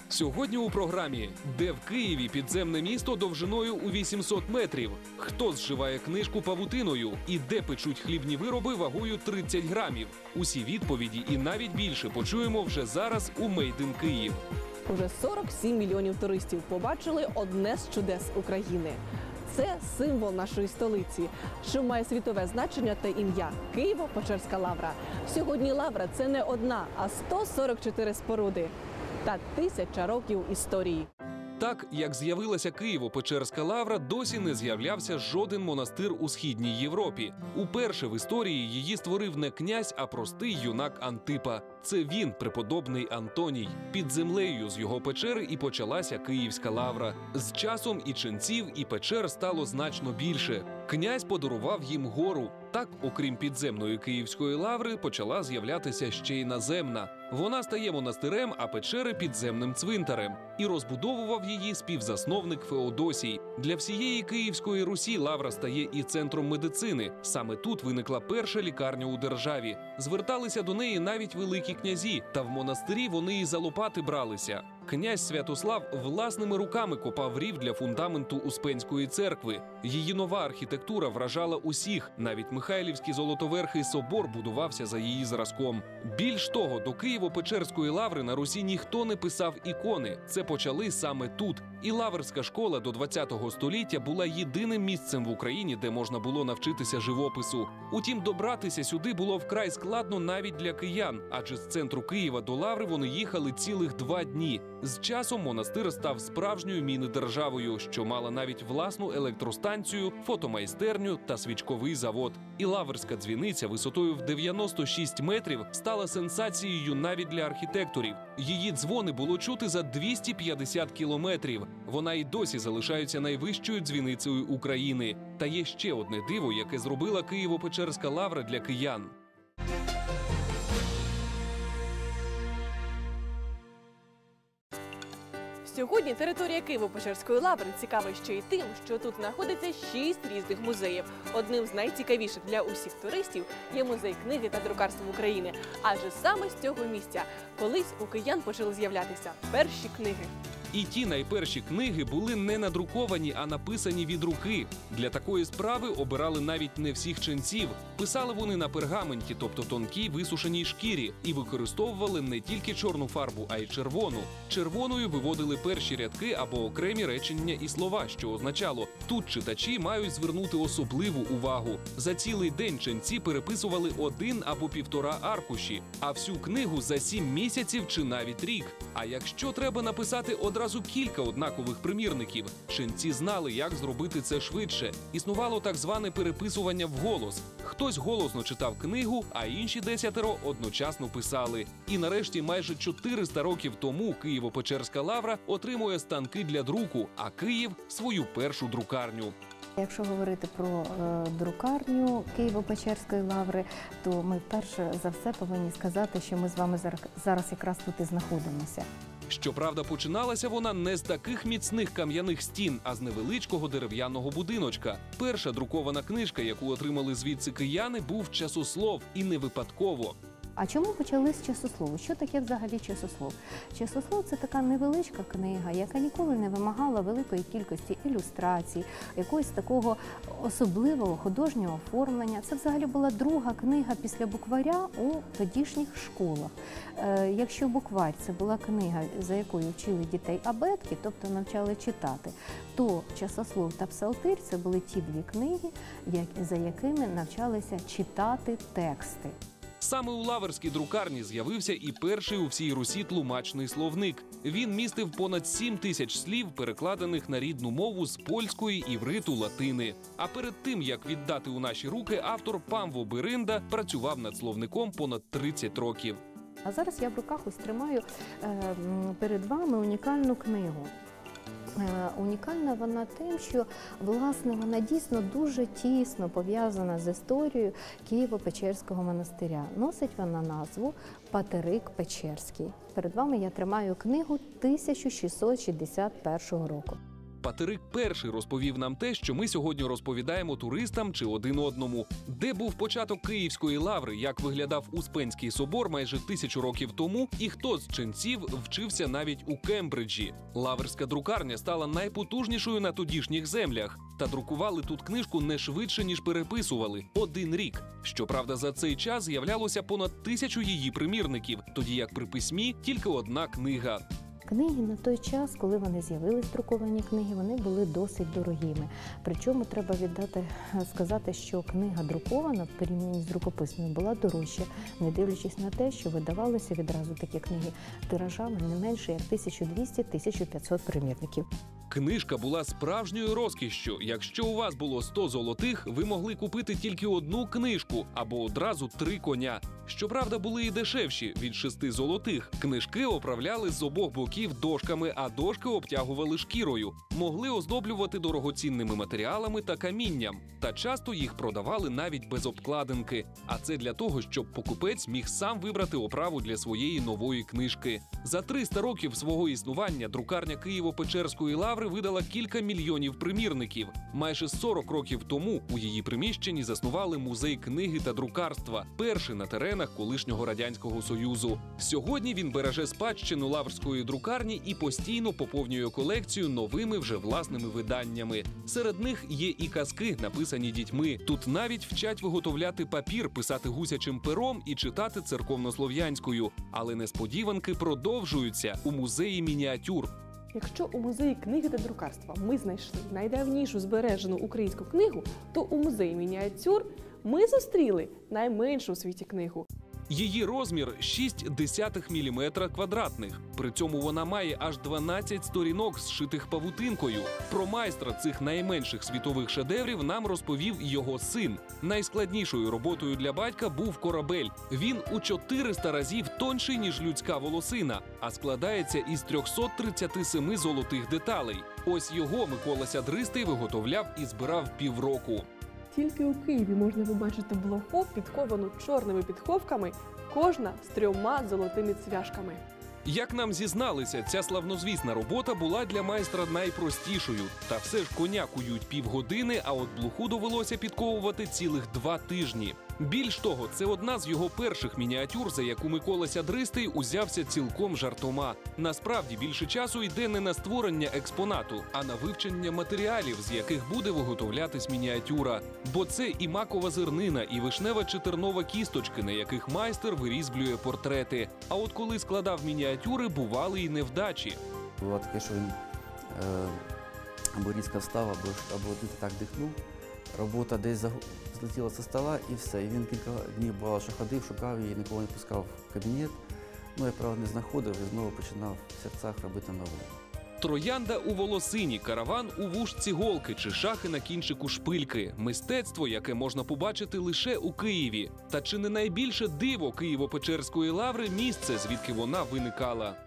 Сьогодні у програмі «Де в Києві підземне місто довжиною у 800 метрів?», хто зшиває книжку павутиною і де печуть хлібні вироби вагою 30 грамів. Усі відповіді і навіть більше почуємо вже зараз у «Made in Київ». Уже 47 мільйонів туристів побачили одне з чудес України. Це символ нашої столиці, що має світове значення та ім'я – Києво-Печерська лавра. Сьогодні лавра – це не одна, а 144 споруди та 1000 років історії. Так, як з'явилася Києво-Печерська лавра, досі не з'являвся жоден монастир у Східній Європі. Уперше в історії її створив не князь, а простий юнак Антипа. Це він, преподобний Антоній. Під землею з його печери і почалася Київська лавра. З часом і ченців, і печер стало значно більше. Князь подарував їм гору. Так, окрім підземної Київської лаври, почала з'являтися ще й наземна. Вона стає монастирем, а печери – підземним цвинтарем. І розбудовував її співзасновник Феодосій. Для всієї Київської Русі лавра стає і центром медицини. Саме тут виникла перша лікарня у державі. Зверталися до неї навіть великі князі, та в монастирі вони і за лопати бралися. Князь Святослав власними руками копав рів для фундаменту Успенської церкви. Її нова архітектура вражала усіх. Навіть Михайлівський Золотоверхий собор будувався за її зразком. Більш того, до Києво-Печерської лаври на Русі ніхто не писав ікони. Це почали саме тут. І лаврська школа до 20-го століття була єдиним місцем в Україні, де можна було навчитися живопису. Утім, добратися сюди було вкрай складно навіть для киян, адже з центру Києва до лаври вони їхали цілих 2 дні. З часом монастир став справжньою міні-державою, що мала навіть власну електростанцію, фотомайстерню та свічковий завод. І лаврська дзвіниця висотою в 96 метрів стала сенсацією навіть для архітекторів. Її дзвони було чути за 250 кілометрів. Вона й досі залишається найвищою дзвіницею України. Та є ще одне диво, яке зробила Києво-Печерська лавра для киян. Сьогодні територія Києво-Печерської лаври цікава ще й тим, що тут знаходиться 6 різних музеїв. Одним з найцікавіших для усіх туристів є музей книги та друкарства України. Адже саме з цього місця колись у киян почали з'являтися перші книги. І ті найперші книги були не надруковані, а написані від руки. Для такої справи обирали навіть не всіх ченців. Писали вони на пергаменті, тобто тонкій висушеній шкірі, і використовували не тільки чорну фарбу, а й червону. Червоною виводили перші рядки або окремі речення і слова, що означало, тут читачі мають звернути особливу увагу. За цілий день ченці переписували 1 або 1,5 аркуші, а всю книгу за 7 місяців чи навіть рік. А якщо треба написати одразу кілька однакових примірників, ченці знали, як зробити це швидше. Існувало так зване переписування вголос. Хтось голосно читав книгу, а інші 10 одночасно писали. І нарешті майже 400 років тому Києво-Печерська лавра отримує станки для друку, а Київ – свою першу друкарню. Якщо говорити про друкарню Києво-Печерської лаври, то ми перше за все повинні сказати, що ми з вами зараз якраз тут і знаходимося. Щоправда, починалася вона не з таких міцних кам'яних стін, а з невеличкого дерев'яного будиночка. Перша друкована книжка, яку отримали звідси кияни, був «Часослов». І не випадково. А чому почали з часослову? Що таке взагалі часослов? Часослов – це така невеличка книга, яка ніколи не вимагала великої кількості ілюстрацій, якогось такого особливого художнього оформлення. Це взагалі була друга книга після букваря у тодішніх школах. Якщо букварь – це була книга, за якою вчили дітей абетки, тобто навчали читати, то часослов та псалтир – це були ті 2 книги, за якими навчалися читати тексти. Саме у лаврській друкарні з'явився і перший у всій Русі тлумачний словник. Він містив понад 7000 слів, перекладених на рідну мову з польської, івриту, латини. А перед тим, як віддати у наші руки, автор Памво Биринда працював над словником понад 30 років. А зараз я в руках ось тримаю перед вами унікальну книгу. Унікальна вона тим, що, власне, вона дійсно дуже тісно пов'язана з історією Києво-Печерського монастиря. Носить вона назву «Патерик Печерський». Перед вами я тримаю книгу 1661 року. Патерик перший розповів нам те, що ми сьогодні розповідаємо туристам чи один одному. Де був початок Київської лаври, як виглядав Успенський собор майже 1000 років тому, і хто з ченців вчився навіть у Кембриджі. Лаврська друкарня стала найпотужнішою на тодішніх землях. Та друкували тут книжку не швидше, ніж переписували – 1 рік. Щоправда, за цей час з'являлося понад 1000 її примірників, тоді як при письмі тільки 1 книга. Книги на той час, коли вони з'явились, друковані книги, вони були досить дорогими. Причому треба сказати, що книга друкована в порівнянні з рукописною була дорожча, не дивлячись на те, що видавалися відразу такі книги тиражами не менше як 1200-1500 примірників. Книжка була справжньою розкішшю. Якщо у вас було 100 золотих, ви могли купити тільки 1 книжку або одразу 3 коня. Щоправда, були і дешевші – від 6 золотих. Книжки оправляли з обох боків дошками, а дошки обтягували шкірою. Могли оздоблювати дорогоцінними матеріалами та камінням. Та часто їх продавали навіть без обкладинки. А це для того, щоб покупець міг сам вибрати оправу для своєї нової книжки. За 300 років свого існування друкарня Києво-Печерської лаври видала кілька мільйонів примірників. Майже 40 років тому у її приміщенні заснували музей книги та друкарства, перший на теренах колишнього Радянського Союзу. Сьогодні він береже спадщину лаврської друкарні і постійно поповнює колекцію новими вже власними виданнями. Серед них є і казки, написані дітьми. Тут навіть вчать виготовляти папір, писати гусячим пером і читати церковнослов'янською. Але несподіванки продовжуються у музеї мініатюр. Якщо у музеї книги та друкарства ми знайшли найдавнішу збережену українську книгу, то у музеї мініатюр ми зустріли найменшу у світі книгу. Її розмір 0,6 мм квадратних. При цьому вона має аж 12 сторінок, зшитих павутинкою. Про майстра цих найменших світових шедеврів нам розповів його син. Найскладнішою роботою для батька був корабель. Він у 400 разів тонший, ніж людська волосина, а складається із 337 золотих деталей. Ось його Микола Сядристий виготовляв і збирав півроку. Тільки у Києві можна побачити блоху, підковану чорними підковками, кожна з 3 золотими цвяшками. Як нам зізналися, ця славнозвісна робота була для майстра найпростішою. Та все ж коня кують півгодини, а от блоху довелося підковувати цілих 2 тижні. Більш того, це одна з його перших мініатюр, за яку Микола Сядристий узявся цілком жартома. Насправді, більше часу йде не на створення експонату, а на вивчення матеріалів, з яких буде виготовлятись мініатюра. Бо це і макова зернина, і вишнева чи тернова кісточки, на яких майстер вирізблює портрети. А от коли складав мініатюри, бували і невдачі. Було таке, що він або різко встав, або так дихнув. Робота десь злетіла зі стола і все. І він кілька днів бувало, що ходив, шукав її, нікого не пускав в кабінет. Ну, я, правда, не знаходив і знову починав в серцях робити нову. Троянда у волосині, караван у вушці голки чи шахи на кінчику шпильки – мистецтво, яке можна побачити лише у Києві. Та чи не найбільше диво Києво-Печерської лаври – місце, звідки вона виникала?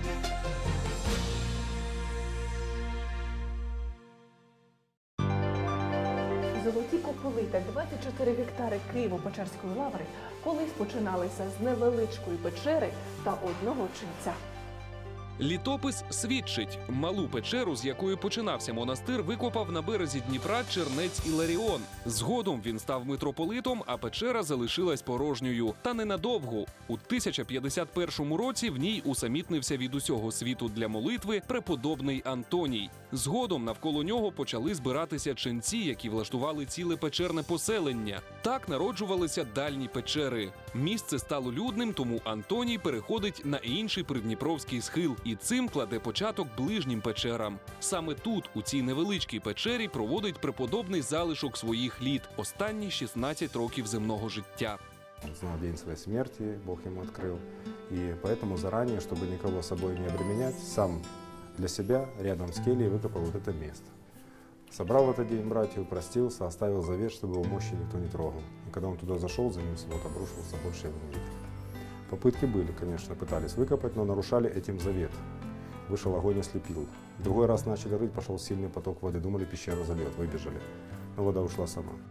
Золоті куполи та 24 гектари Києво-Печерської лаври колись починалися з невеличкої печери та одного ченця. Літопис свідчить, малу печеру, з якої починався монастир, викопав на березі Дніпра чернець Іларіон. Згодом він став митрополитом, а печера залишилась порожньою. Та ненадовго. У 1051 році в ній усамітнився від усього світу для молитви преподобний Антоній. Згодом навколо нього почали збиратися ченці, які влаштували ціле печерне поселення. Так народжувалися дальні печери. Місце стало людним, тому Антоній переходить на інший придніпровський схил і цим кладе початок ближнім печерам. Саме тут, у цій невеличкій печері, проводить преподобний залишок своїх літ – останні 16 років земного життя. Он знал день своей смерти, Бог ему открыл. И поэтому заранее, чтобы никого собой не обременять, сам для себя рядом с кельей выкопал вот это место. Собрал в этот день братьев, простился, оставил завет, чтобы его мощи никто не трогал. И когда он туда зашел, за ним свод обрушился, больше его не видел. Попытки были, конечно, пытались выкопать, но нарушали этим завет. Вышел огонь и слепил. Другой раз начали рыть, пошел сильный поток воды. Думали, пещера зальет, выбежали. Но вода ушла сама.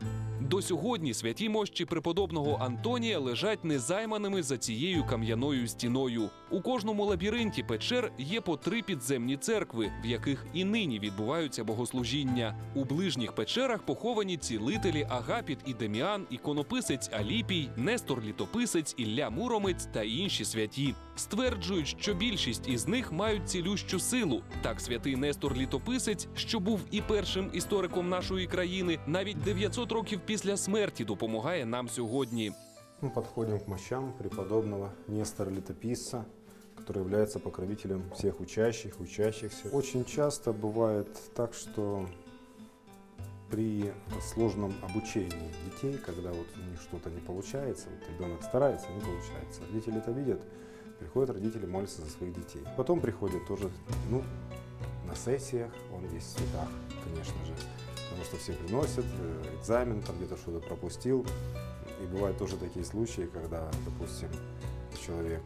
До сьогодні святі мощі преподобного Антонія лежать незайманими за цією кам'яною стіною. У кожному лабіринті печер є по 3 підземні церкви, в яких і нині відбуваються богослужіння. У ближніх печерах поховані цілителі Агапіт і Деміан, іконописець Аліпій, Нестор Літописець, Ілля Муромець та інші святі. Стверджують, що більшість із них мають цілющу силу. Так, святий Нестор Літописець, що був і першим істориком нашої країни, навіть 900 років після смерті допомагає нам сьогодні. Мы подходим к мощам преподобного Нестора Летописца, который является покровителем всех учащихся. Очень часто бывает так, что при сложном обучении детей, когда вот у них что-то не получается, вот ребенок старается, не получается, родители это видят, приходят родители, молятся за своих детей. Потом приходят тоже, на сессиях, он весь в цветах, конечно же, потому что все приносят экзамен, там где-то что-то пропустил. И бывают тоже такие случаи, когда, допустим, человек,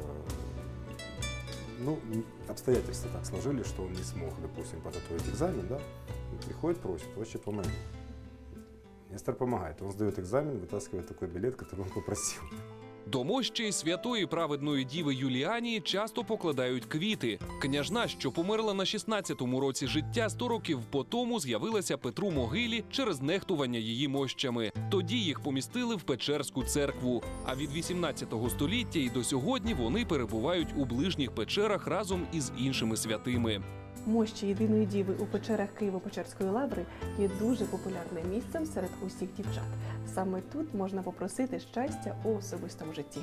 обстоятельства так сложились, что он не смог, допустим, подготовить экзамен, да, он приходит, просит, отче, помоги. Нестор помогает, он сдает экзамен, вытаскивает такой билет, который он попросил. До мощей святої праведної діви Юліанії часто покладають квіти. Княжна, що померла на 16-му році життя, 100 років по тому з'явилася Петру могилі через нехтування її мощами. Тоді їх помістили в Печерську церкву. А від 18 століття і до сьогодні вони перебувають у ближніх печерах разом із іншими святими. Мощі Єдиної Діви у печерах Києво-Печерської лаври є дуже популярним місцем серед усіх дівчат. Саме тут можна попросити щастя у особистому житті.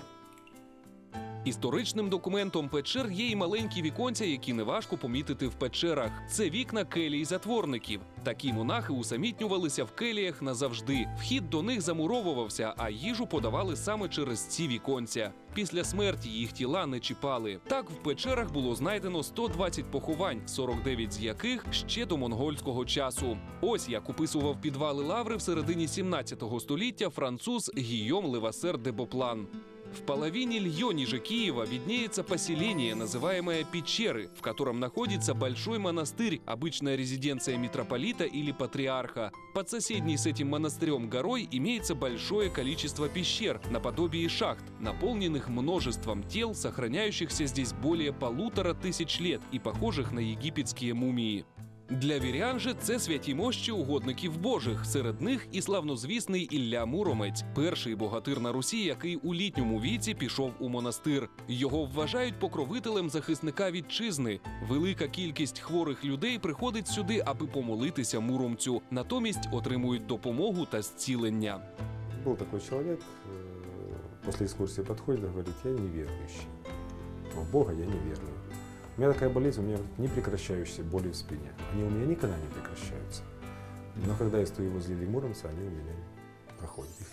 Історичним документом печер є й маленькі віконця, які неважко помітити в печерах. Це вікна келій затворників. Такі монахи усамітнювалися в келіях назавжди. Вхід до них замуровувався, а їжу подавали саме через ці віконця. Після смерті їх тіла не чіпали. Так, в печерах було знайдено 120 поховань, 49 з яких ще до монгольського часу. Ось як описував підвали лаври в середині 17 століття француз Гийом Левассер де Боплан. В половине Льё ниже Киева виднеется поселение, называемое Печеры, в котором находится большой монастырь, обычная резиденция митрополита или патриарха. Под соседней с этим монастырем горой имеется большое количество пещер, наподобие шахт, наполненных множеством тел, сохраняющихся здесь более 1500 лет и похожих на египетские мумии. Для вірян же це святі мощі угодників Божих. Серед них і славнозвісний Ілля Муромець, перший богатир на Русі, який у літньому віці пішов у монастир. Його вважають покровителем захисника вітчизни. Велика кількість хворих людей приходить сюди, аби помолитися муромцю. Натомість отримують допомогу та зцілення. Был такой человек, после экскурсии подходит и говорит, я неверующий, в Бога я не верую. У меня такая болезнь, у меня непрекращающиеся боли в спине. Они у меня никогда не прекращаются. Но когда я стою возле Ильи Муромца, они у меня проходят, их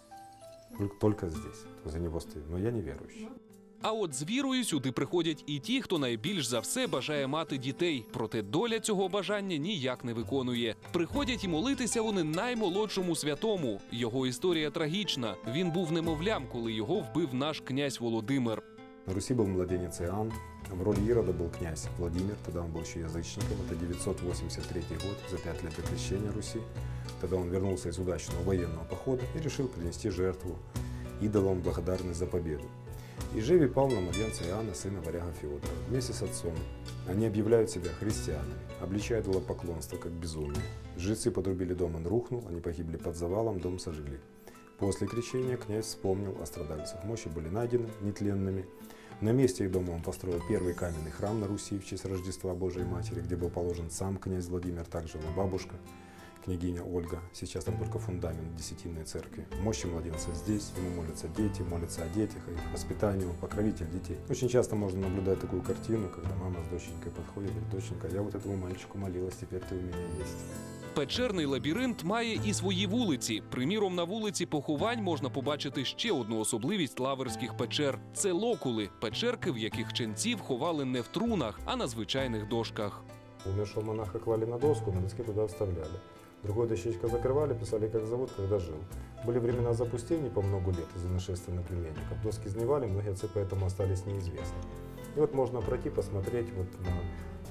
нет. Только здесь, возле него стою, но я не верующий. А от з вірою сюди приходять і ті, хто найбільш за все бажає мати дітей. Проте доля цього бажання ніяк не виконує. Приходять і молитися вони наймолодшому святому. Його історія трагічна. Він був немовлям, коли його вбив наш князь Володимир. На Руси был младенец Иоанн, в роли Ирода был князь Владимир, тогда он был еще язычником, это 983 год, за 5 лет до крещения Руси. Тогда он вернулся из удачного военного похода и решил принести жертву идолам благодарность за победу. И жребий пал на младенца Иоанна, сына варяга Феодора, вместе с отцом. Они объявляют себя христианами, обличают идолопоклонство как безумие. Жрецы подрубили дом, он рухнул, они погибли под завалом, дом сожгли. После крещения князь вспомнил о страдальцах. Мощи были найдены нетленными. На месте их дома он построил первый каменный храм на Руси в честь Рождества Божией Матери, где был положен сам князь Владимир, также его бабушка, княгиня Ольга. Сейчас там только фундамент Десятинной церкви. Мощи младенца здесь, ему молятся дети, молятся о детях, о их воспитании, он покровитель детей. Очень часто можно наблюдать такую картину, когда мама с доченькой подходит и говорит, доченька, я вот этому мальчику молилась, теперь ты у меня есть. Печерний лабіринт має і свої вулиці. Приміром, на вулиці Поховань можна побачити ще одну особливість лаврських печер – це локули – печерки, в яких ченців ховали не в трунах, а на звичайних дошках. Умершего монаха клали на доску, на доске туда вставляли. Другую дощечку закрывали, писали, как зовут, когда жил. Были времена запустений по много лет из-за нашествия на племенников. Доски сгнивали, многие отцы поэтому остались неизвестны. И вот можно пройти, посмотреть вот на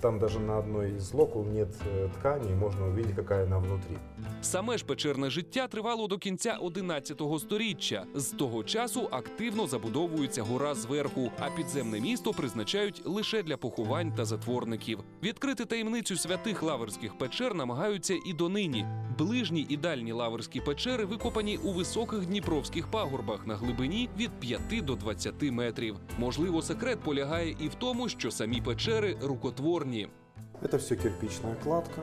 там даже на одной из локул нет ткани, и можно увидеть, какая она внутри. Саме ж печерне життя тривало до кінця 11 сторіччя. З того часу активно забудовується гора зверху, а підземне місто призначають лише для поховань та затворників. Відкрити таємницю святих лаврських печер намагаються і донині. Ближні і дальні лаврські печери викопані у високих дніпровських пагорбах на глибині від 5 до 20 метрів. Можливо, секрет полягає і в тому, що самі печери рукотворні. Это все кирпичная кладка.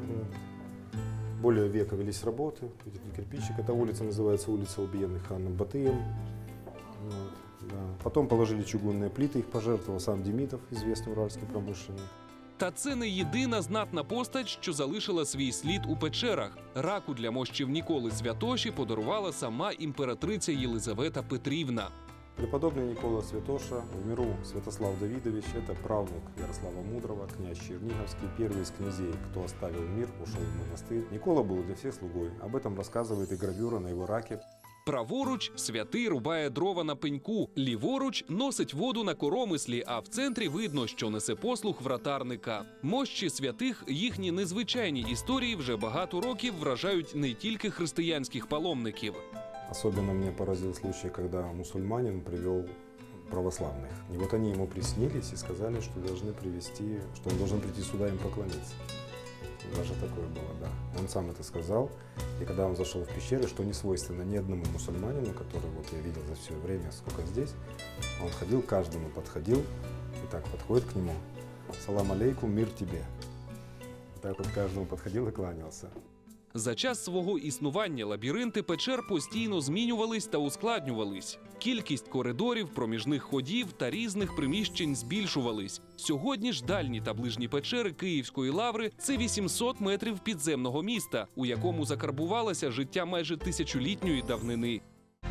Более века велись работы. Видите, кирпичик. Эта улица называется улица убиенных ханом Батыем. Вот, да. Потом положили чугунные плиты, их пожертвовал сам Демидов, известный уральский промышленник. Та це не єдина знатна постать, що залишила свій слід у печерах. Раку для мощів Ніколи Святоші подарувала сама імператриця Єлизавета Петрівна. Преподобный Никола Святоша, в миру Святослав Давидович, это правнук Ярослава Мудрого, князь Черниговский, первый из князей, кто оставил мир, ушел в монастырь. Никола был для всех слугой. Об этом рассказывает и гравюра на его раке. Праворуч святий рубає дрова на пеньку, ліворуч носить воду на коромислі, а в центрі видно, що несе послуг вратарника. Мощі святих, їхні незвичайні історії вже багато років вражають не тільки християнських паломників. Особенно меня поразил случай, когда мусульманин привел православных. И вот они ему приснились и сказали, что должны привести, что он должен прийти сюда им поклониться. Даже такое было, да. Он сам это сказал. И когда он зашел в пещеры, что не свойственно ни одному мусульманину, который вот я видел за все время, сколько здесь, он ходил, каждому подходил, и так подходит к нему. Салам алейкум, мир тебе. Так вот каждому подходил и кланялся. За час свого існування лабіринти печер постійно змінювались та ускладнювались. Кількість коридорів, проміжних ходів та різних приміщень збільшувались. Сьогодні ж дальні та ближні печери Київської лаври – це 800 метрів підземного міста, у якому закарбувалося життя майже тисячолітньої давнини.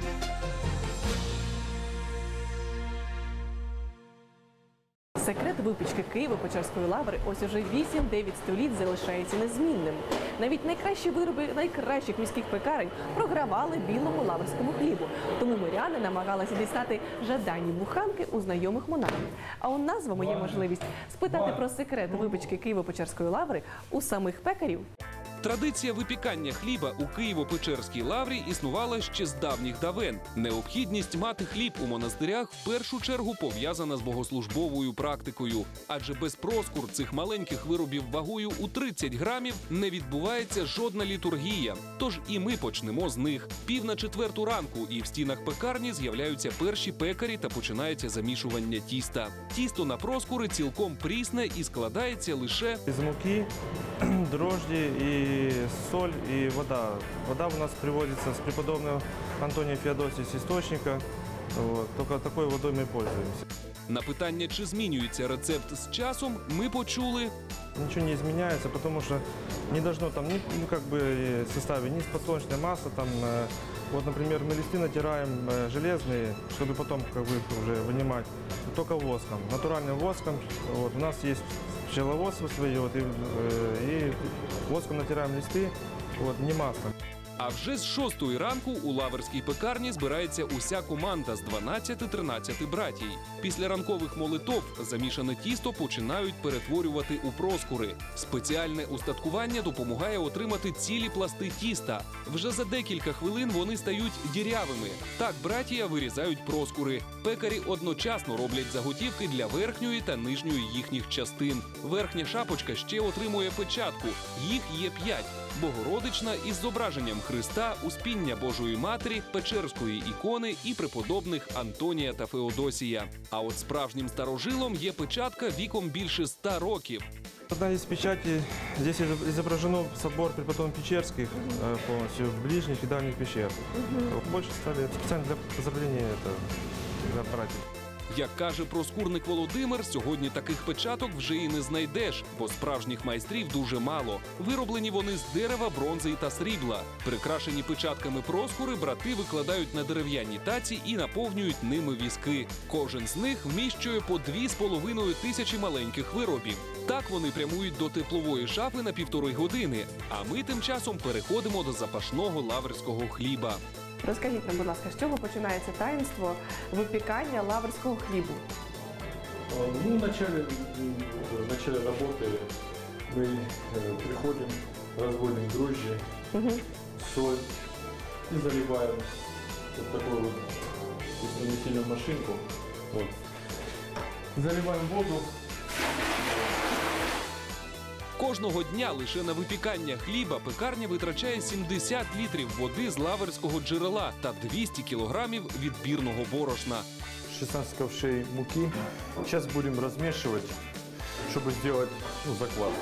Секрет випічки Києво-Печерської лаври ось уже 8-9 століть залишається незмінним. Навіть найкращі вироби найкращих міських пекарень програвали білому лаврському хлібу. Тому миряни намагалися дістати жадані буханки у знайомих монахів. А у нас з вами є можливість спитати про секрет випічки Києво-Печерської лаври у самих пекарів. Традиція випікання хліба у Києво-Печерській лаврі існувала ще з давніх давен. Необхідність мати хліб у монастирях в першу чергу пов'язана з богослужбовою практикою. Адже без проскур цих маленьких виробів вагою у 30 грамів не відбувається жодна літургія. Тож і ми почнемо з них. 3:45 ранку і в стінах пекарні з'являються перші пекарі та починається замішування тіста. Тісто на проскури цілком прісне і складається лише из муки, дрожжи и соль и вода. Вода у нас приводится с преподобного Антония Феодосия с источника. Вот. Только такой водой мы пользуемся. на питання, чи змінюється рецепт з часом, ми почули. Ничего не изменяется, потому что не должно там в составе ни подсолнечное масло, там, вот, например, мы листы натираем железные, чтобы потом уже вынимать, только воском, натуральным воском. Вот, у нас есть пчеловодство свое, вот, и воском натираем листы, вот, не маслом. А вже з 6-ї ранку у лаврській пекарні збирається уся команда з 12-13 братій. Після ранкових молитов замішане тісто починають перетворювати у проскури. Спеціальне устаткування допомагає отримати цілі пласти тіста. Вже за декілька хвилин вони стають дірявими. Так братія вирізають проскури. Пекарі одночасно роблять заготівки для верхньої та нижньої їхніх частин. Верхня шапочка ще отримує печатку. Їх є 5. Богородична із зображенням Христа, Успіння Божої Матері, Печерської ікони і преподобних Антонія та Феодосія. А от справжнім старожилом є печатка віком більше 100 років. Одна из печатей, здесь изображено собор преподобных Печерских полностью, ближних и дальних пещер. Больше 100 лет. Специально для поздравления для братьев. Як каже проскурник Володимир, сьогодні таких печаток вже і не знайдеш, бо справжніх майстрів дуже мало. Вироблені вони з дерева, бронзи та срібла. Прикрашені печатками проскури брати викладають на дерев'яні таці і наповнюють ними візки. Кожен з них вміщує по 2,5 тисячі маленьких виробів. Так вони прямують до теплової шафи на 1,5 години. А ми тим часом переходимо до запашного лаврського хліба. Розкажіть нам, будь ласка, з чого починається таїнство випікання лаврського хлібу? Ну, в начале работы мы приходим, разводим дрожжи, соль и заливаем вот такую вот вкусномесильную машинку. Вот. Заливаем воду. Кожного дня лише на випікання хліба пекарня витрачає 70 літрів води з лаверського джерела та 200 кілограмів відбірного борошна. 16 ковшей муки. Сейчас будем размешивать, чтобы сделать закваску.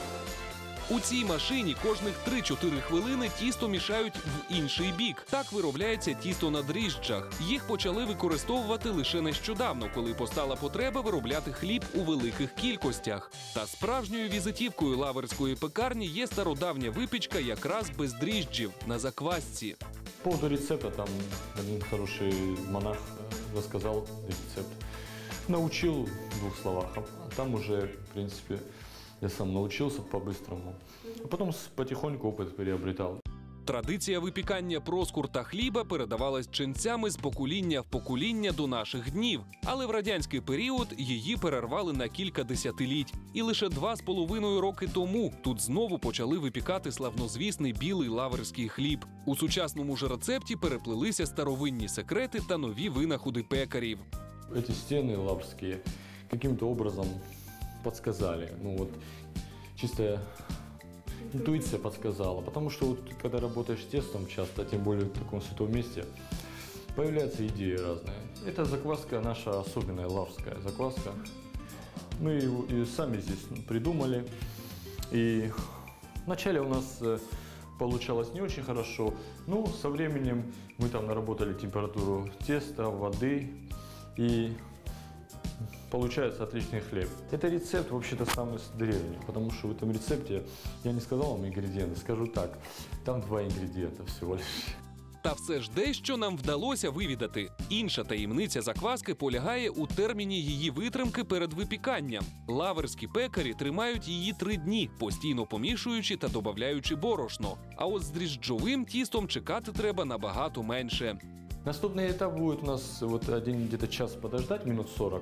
У цій машині кожних 3-4 хвилини тісто мішають в інший бік. Так виробляється тісто на дріжджах. Їх почали використовувати лише нещодавно, коли постала потреба виробляти хліб у великих кількостях. Та справжньою візитівкою лаверської пекарні є стародавня випічка якраз без дріжджів на заквасці. По поводу рецепта, там один хороший монах рассказал рецепт. Научил в 2 словах. А там уже, в принципе, я сам научился по-быстрому. А потом потихоньку опыт приобретал. Традиція випікання проскур та хліба передавалась ченцями з покоління в покоління до наших днів. Але в радянський період її перервали на кілька десятиліть. І лише 2,5 роки тому тут знову почали випікати славнозвісний білий лаверський хліб. У сучасному ж рецепті переплелися старовинні секрети та нові винаходи пекарів. Эти стены лаврские каким-то образом подсказали. Ну вот, чистая интуиция подсказала. Потому что вот, когда работаешь с тестом часто, тем более в таком святом месте, появляются идеи разные. Эта закваска наша особенная, лаврская закваска. Мы ее и сами здесь придумали. И вначале у нас получалось не очень хорошо, но со временем мы там наработали температуру теста, воды, и получается отличный хлеб. Это рецепт вообще-то самый древний, потому что в этом рецепте я не сказал вам ингредиенты, скажу так, там 2 ингредиента всего лишь. Та все ж дещо нам вдалося вивідати. Інша таємниця закваски полягає у терміні її витримки перед випіканням. Лаверські пекарі тримають її 3 дні, постійно помішуючи та додаючи борошно. А от з дріжджовим тістом чекати треба набагато менше. Наступный этап будет у нас вот один где-то час подождать, минут 40.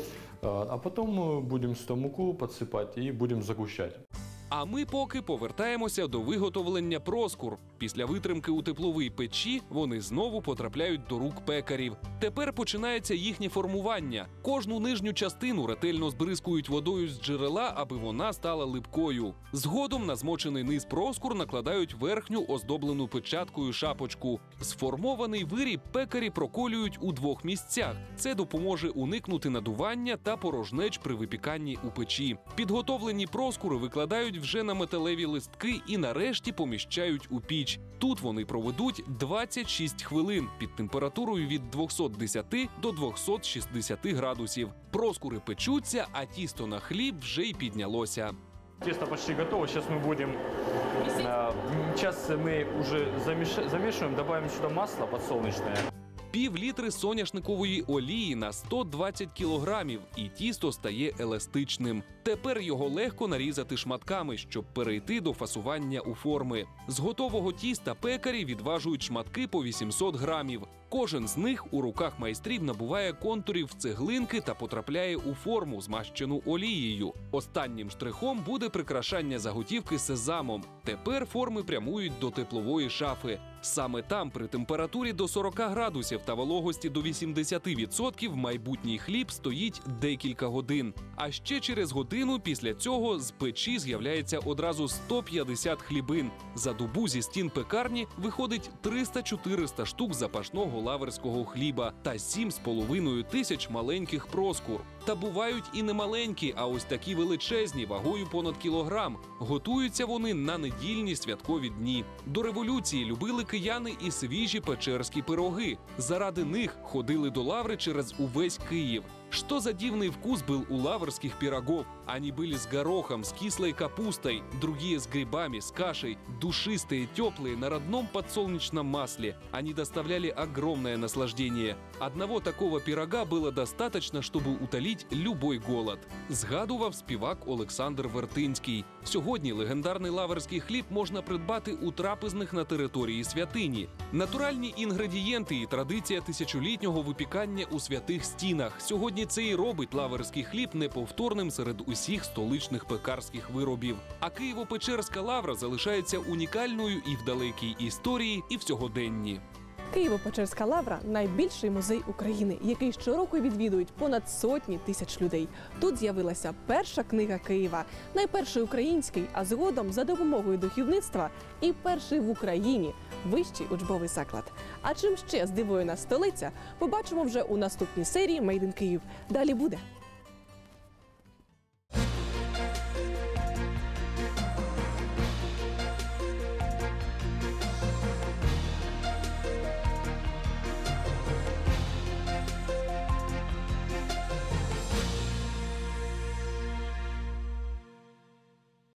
А потом мы будем сюда муку подсыпать и будем загущать. А ми поки повертаємося до виготовлення проскур. Після витримки у тепловій печі вони знову потрапляють до рук пекарів. Тепер починається їхнє формування. Кожну нижню частину ретельно збризкують водою з джерела, аби вона стала липкою. Згодом на змочений низ проскур накладають верхню оздоблену печаткою шапочку. Сформований виріб пекарі проколюють у 2 місцях. Це допоможе уникнути надування та порожнеч при випіканні у печі. Підготовлені проскури викладають вже на металеві листки і нарешті поміщають у піч. Тут вони проведуть 26 хвилин під температурою від 210 до 260 градусів. Проскури печуться, а тісто на хліб вже й піднялося. Тесто почти готово, сейчас мы будем... Сейчас мы уже замешиваем, добавим сюда масло подсолнечное. Пів-літри соняшникової олії на 120 кілограмів, і тісто стає еластичним. Тепер його легко нарізати шматками, щоб перейти до фасування у форми. З готового тіста пекарі відважують шматки по 800 грамів. Кожен з них у руках майстрів набуває контурів цеглинки та потрапляє у форму, змащену олією. Останнім штрихом буде прикрашання заготівки сезамом. Тепер форми прямують до теплової шафи. Саме там при температурі до 40 градусів та вологості до 80% майбутній хліб стоїть декілька годин. А ще через годину після цього з печі з'являється одразу 150 хлібин. За добу зі стін пекарні виходить 300-400 штук запашного лаверського хліба та 7,5 тисяч маленьких проскур. Та бувають і не маленькі, а ось такі величезні, вагою понад кілограм. Готуються вони на недільні святкові дні. До революції любили кияни і свіжі печерські пироги. Заради них ходили до Лаври через увесь Київ. Что за дивный вкус был у лаврских пирогов? Они были с горохом, с кислой капустой, другие с грибами, с кашей, душистые, теплые, на родном подсолнечном масле. Они доставляли огромное наслаждение. Одного такого пирога было достаточно, чтобы утолить любой голод. Згадував співак Олександр Вертинський. Сьогодні легендарний лаверський хліб можна придбати у трапезних на території святині. Натуральні інгредієнти і традиція тисячолітнього випікання у святих стінах. Сьогодні Сьогодні це і робить лаврський хліб неповторним серед усіх столичних пекарських виробів. А Києво-Печерська лавра залишається унікальною і в далекій історії, і в сьогоденні. Києво-Печерська лавра – найбільший музей України, який щороку відвідують понад сотні тисяч людей. Тут з'явилася перша книга Києва, найперший український, а згодом за допомогою духовництва і перший в Україні вищий учбовий заклад. А чим ще здивує нас столиця, побачимо вже у наступній серії «Made in Київ». Далі буде.